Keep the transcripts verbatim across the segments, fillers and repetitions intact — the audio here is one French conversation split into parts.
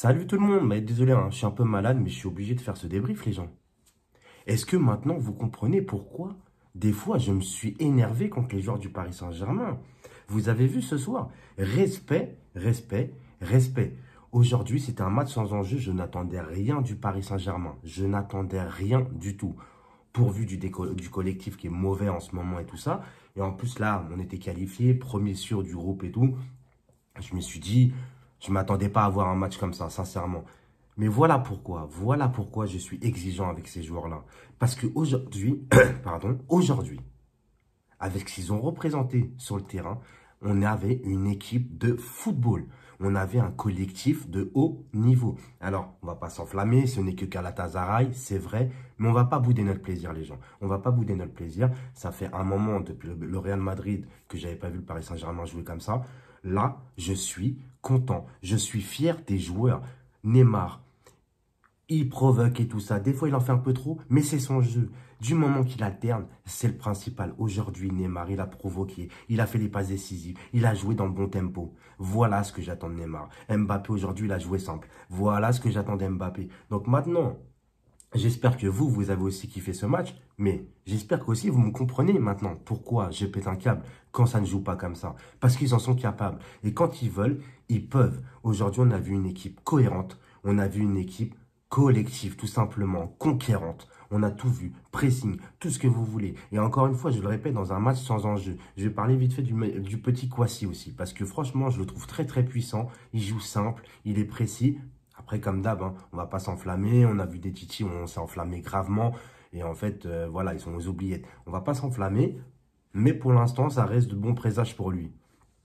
Salut tout le monde, mais désolé, hein, je suis un peu malade, mais je suis obligé de faire ce débrief, les gens. Est-ce que maintenant vous comprenez pourquoi des fois je me suis énervé contre les joueurs du Paris Saint-Germain? Vous avez vu ce soir? Respect, respect, respect. Aujourd'hui, c'était un match sans enjeu, je n'attendais rien du Paris Saint-Germain. Je n'attendais rien du tout. Pourvu du, déco- du collectif qui est mauvais en ce moment et tout ça. Et en plus, là, on était qualifiés, premier sûr du groupe et tout. Je me suis dit, je ne m'attendais pas à avoir un match comme ça, sincèrement. Mais voilà pourquoi, voilà pourquoi je suis exigeant avec ces joueurs-là. Parce qu'aujourd'hui, pardon, aujourd'hui, avec ce qu'ils ont représenté sur le terrain, on avait une équipe de football. On avait un collectif de haut niveau. Alors, on ne va pas s'enflammer, ce n'est que Galatasaray, c'est vrai, mais on ne va pas bouder notre plaisir, les gens. On ne va pas bouder notre plaisir. Ça fait un moment, depuis le le Real Madrid, que je n'avais pas vu le Paris Saint-Germain jouer comme ça. Là, je suis content. Je suis fier des joueurs. Neymar, il provoque et tout ça. Des fois, il en fait un peu trop, mais c'est son jeu. Du moment qu'il alterne, c'est le principal. Aujourd'hui, Neymar, il a provoqué, il a fait les passes décisives, il a joué dans le bon tempo. Voilà ce que j'attends de Neymar. Mbappé, aujourd'hui, il a joué simple. Voilà ce que j'attends d'Mbappé. Donc maintenant, j'espère que vous, vous avez aussi kiffé ce match, mais j'espère qu'aussi vous me comprenez maintenant pourquoi je pète un câble quand ça ne joue pas comme ça. Parce qu'ils en sont capables. Et quand ils veulent, ils peuvent. Aujourd'hui, on a vu une équipe cohérente. On a vu une équipe collective, tout simplement, conquérante. On a tout vu, pressing, tout ce que vous voulez. Et encore une fois, je le répète, dans un match sans enjeu. Je vais parler vite fait du, du petit Kwasi aussi. Parce que franchement, je le trouve très très puissant. Il joue simple, il est précis. Après, comme d'hab, hein, on va pas s'enflammer. On a vu des titis où on s'est enflammé gravement. Et en fait, euh, voilà, ils sont aux oubliettes. On va pas s'enflammer. Mais pour l'instant, ça reste de bons présages pour lui.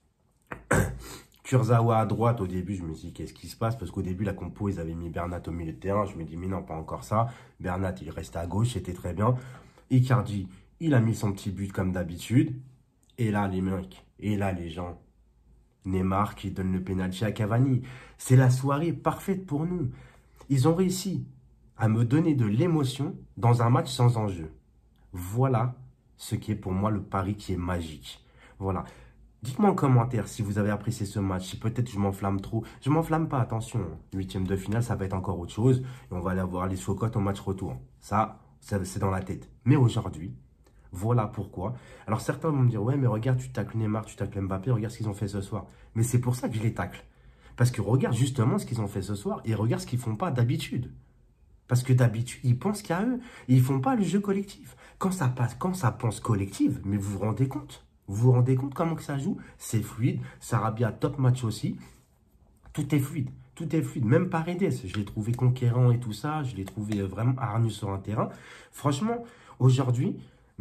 Kurzawa à droite, au début, je me suis dit, qu'est-ce qui se passe? Parce qu'au début, la compo, ils avaient mis Bernat au milieu de terrain. Je me dis, mais non, pas encore ça. Bernat, il restait à gauche, c'était très bien. Icardi, il a mis son petit but comme d'habitude. Et là, les mecs, et là, les gens, Neymar qui donne le pénalty à Cavani. C'est la soirée parfaite pour nous. Ils ont réussi à me donner de l'émotion dans un match sans enjeu. Voilà ce qui est pour moi le pari qui est magique. Voilà. Dites-moi en commentaire si vous avez apprécié ce match, si peut-être je m'enflamme trop. Je m'enflamme pas, attention. Huitième de finale, ça va être encore autre chose. Et on va aller avoir les chocottes au match retour. Ça, ça c'est dans la tête. Mais aujourd'hui, voilà pourquoi. Alors certains vont me dire, ouais, mais regarde, tu tacles Neymar, tu tacles Mbappé, regarde ce qu'ils ont fait ce soir. Mais c'est pour ça que je les tacle. Parce que regarde justement ce qu'ils ont fait ce soir et regarde ce qu'ils font pas d'habitude. Parce que d'habitude, ils pensent qu'à eux. Et ils font pas le jeu collectif. Quand ça passe, quand ça pense collective, mais vous vous rendez compte? Vous vous rendez compte comment que ça joue? C'est fluide. Sarabia, top match aussi. Tout est fluide. Tout est fluide. Même Paredes, je l'ai trouvé conquérant et tout ça. Je l'ai trouvé vraiment hargneux sur un terrain. Franchement, aujourd'hui,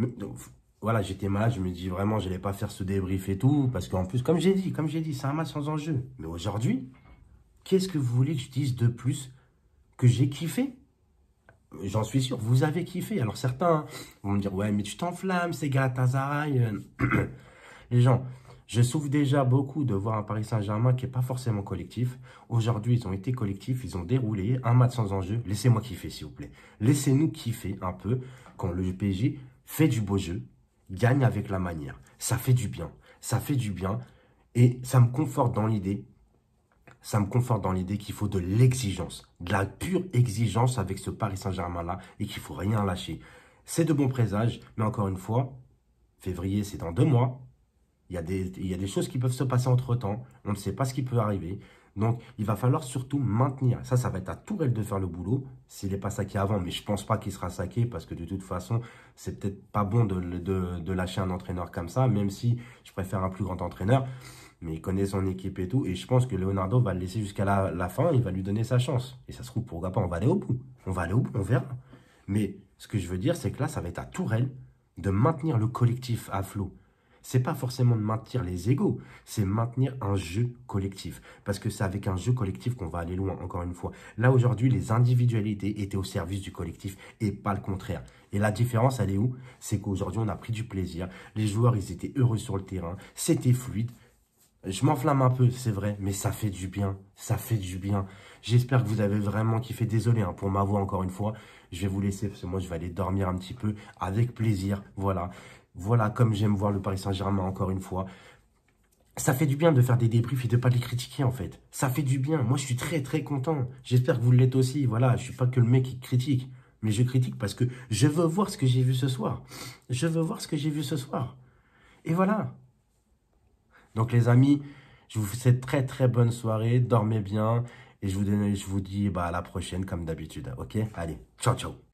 voilà, j'étais malade. Je me dis vraiment, je n'allais pas faire ce débrief et tout. Parce qu'en plus, comme j'ai dit, comme j'ai dit, c'est un match sans enjeu. Mais aujourd'hui, qu'est-ce que vous voulez que je dise de plus que j'ai kiffé? J'en suis sûr, vous avez kiffé. Alors certains vont me dire, ouais, mais tu t'enflammes, c'est Galatasaray. Les gens, je souffre déjà beaucoup de voir un Paris Saint-Germain qui n'est pas forcément collectif. Aujourd'hui, ils ont été collectifs, ils ont déroulé un match sans enjeu. Laissez-moi kiffer, s'il vous plaît. Laissez-nous kiffer un peu quand le P S G fait du beau jeu, gagne avec la manière. Ça fait du bien, ça fait du bien. Et ça me conforte dans l'idée Ça me conforte dans l'idée qu'il faut de l'exigence, de la pure exigence avec ce Paris Saint-Germain-là et qu'il ne faut rien lâcher. C'est de bons présages, mais encore une fois, février, c'est dans deux mois. Il y a des, il y a des choses qui peuvent se passer entre-temps. On ne sait pas ce qui peut arriver. Donc, il va falloir surtout maintenir. Ça, ça va être à Tourelle de faire le boulot. S'il n'est pas saqué avant, mais je ne pense pas qu'il sera saqué parce que de toute façon, c'est peut-être pas bon de, de, de lâcher un entraîneur comme ça, même si je préfère un plus grand entraîneur. Mais il connaît son équipe et tout. Et je pense que Leonardo va le laisser jusqu'à la, la fin. Il va lui donner sa chance. Et ça se trouve, pourquoi pas, on va aller au bout. On va aller au bout, on verra. Mais ce que je veux dire, c'est que là, ça va être à Tourelle de maintenir le collectif à flot. C'est pas forcément de maintenir les égos, c'est maintenir un jeu collectif. Parce que c'est avec un jeu collectif qu'on va aller loin, encore une fois. Là, aujourd'hui, les individualités étaient au service du collectif et pas le contraire. Et la différence, elle est où? C'est qu'aujourd'hui, on a pris du plaisir. Les joueurs, ils étaient heureux sur le terrain. C'était fluide. Je m'enflamme un peu, c'est vrai, mais ça fait du bien. Ça fait du bien. J'espère que vous avez vraiment kiffé. Désolé hein, pour ma voix, encore une fois. Je vais vous laisser parce que moi, je vais aller dormir un petit peu avec plaisir. Voilà. Voilà comme j'aime voir le Paris Saint-Germain, encore une fois. ça fait du bien de faire des débriefs et de pas les critiquer, en fait. Ça fait du bien. Moi, je suis très, très content. J'espère que vous l'êtes aussi. Voilà, je suis pas que le mec qui critique. Mais je critique parce que je veux voir ce que j'ai vu ce soir. Je veux voir ce que j'ai vu ce soir. Et voilà. Donc, les amis, je vous souhaite très, très bonne soirée. Dormez bien. Et je vous, donne, je vous dis bah, à la prochaine, comme d'habitude. OK? Allez, ciao, ciao.